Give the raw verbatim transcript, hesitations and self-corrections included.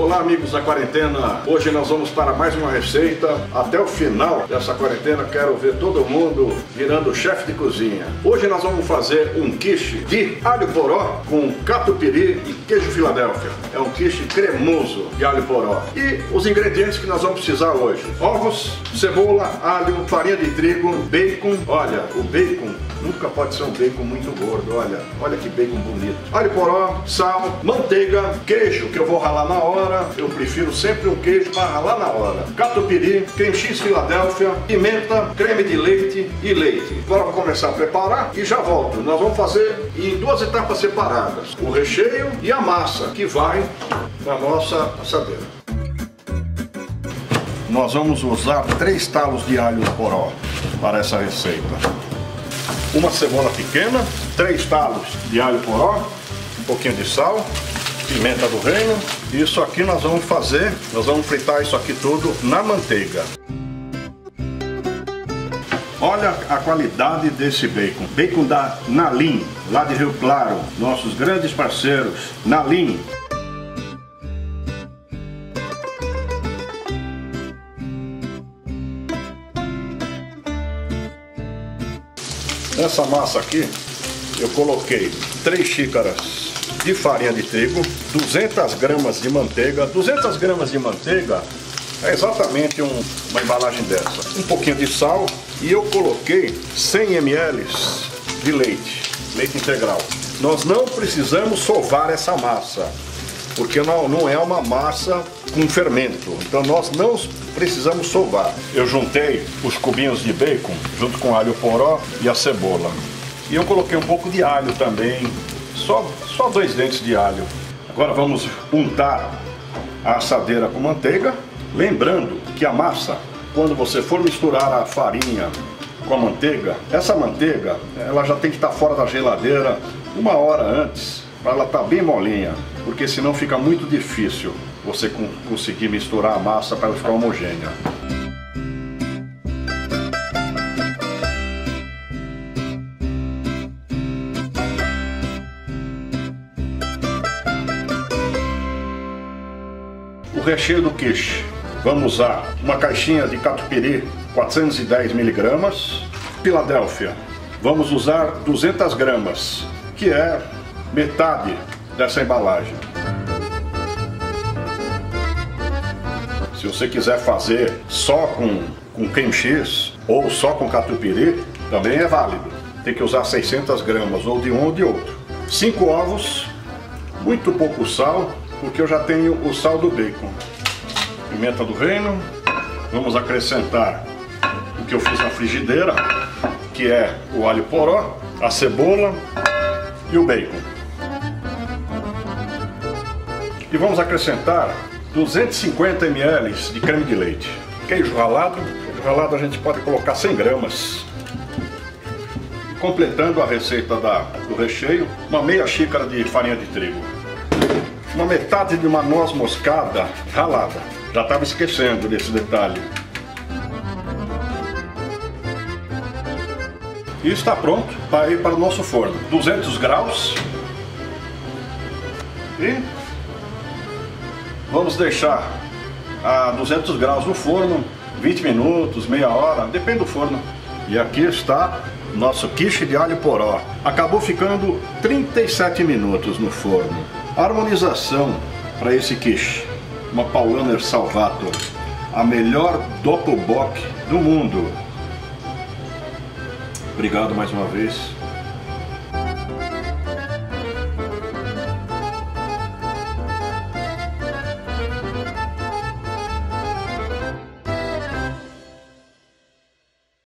Olá amigos da quarentena, hoje nós vamos para mais uma receita. Até o final dessa quarentena quero ver todo mundo virando chefe de cozinha. Hoje nós vamos fazer um quiche de alho poró com catupiry e queijo Filadélfia. É um quiche cremoso de alho poró. E os ingredientes que nós vamos precisar hoje: ovos, cebola, alho, farinha de trigo, bacon. Olha, o bacon nunca pode ser um bacon muito gordo, olha, olha que bacon bonito. Alho poró, sal, manteiga, queijo que eu vou ralar na hora, eu prefiro sempre um queijo para ralar na hora. Catupiry, creme cheese Filadélfia, pimenta, creme de leite e leite. Agora vou começar a preparar e já volto. Nós vamos fazer em duas etapas separadas: o recheio e a massa que vai na nossa assadeira. Nós vamos usar três talos de alho poró para essa receita. Uma cebola pequena, três talos de alho poró, um pouquinho de sal, pimenta do reino. Isso aqui nós vamos fazer, nós vamos fritar isso aqui tudo na manteiga. Olha a qualidade desse bacon. Bacon da Nalim, lá de Rio Claro, nossos grandes parceiros, Nalim. Nessa massa aqui, eu coloquei três xícaras de farinha de trigo, duzentas gramas de manteiga. duzentas gramas de manteiga é exatamente um, uma embalagem dessa. Um pouquinho de sal e eu coloquei cem mililitros de leite, leite integral. Nós não precisamos sovar essa massa, porque não, não é uma massa com fermento, então nós não precisamos sovar. Eu juntei os cubinhos de bacon junto com alho poró e a cebola. E eu coloquei um pouco de alho também, só, só dois dentes de alho. Agora vamos untar a assadeira com manteiga. Lembrando que a massa, quando você for misturar a farinha com a manteiga, essa manteiga ela já tem que estar fora da geladeira uma hora antes, para ela estar bem molinha, porque senão fica muito difícil você conseguir misturar a massa para ela ficar homogênea. O recheio do quiche. Vamos usar uma caixinha de catupiry, quatrocentos e dez miligramas. Filadélfia. Vamos usar duzentas gramas, que é metade dessa embalagem. Se você quiser fazer só com, com creme cheese ou só com catupiry, também é válido. Tem que usar seiscentas gramas, ou de um ou de outro. cinco ovos, muito pouco sal, porque eu já tenho o sal do bacon. Pimenta do reino. Vamos acrescentar o que eu fiz na frigideira, que é o alho poró, a cebola e o bacon. E vamos acrescentar duzentos e cinquenta mililitros de creme de leite. Queijo ralado. Queijo ralado a gente pode colocar cem gramas. E completando a receita da, do recheio, uma meia xícara de farinha de trigo. Uma metade de uma noz moscada ralada. Já estava esquecendo desse detalhe. E está pronto para ir para o nosso forno. duzentos graus. E vamos deixar a duzentos graus no forno, vinte minutos, meia hora, depende do forno. E aqui está nosso quiche de alho poró. Acabou ficando trinta e sete minutos no forno. A harmonização para esse quiche: uma Paulaner Salvator, a melhor Doppelbock do mundo. Obrigado mais uma vez.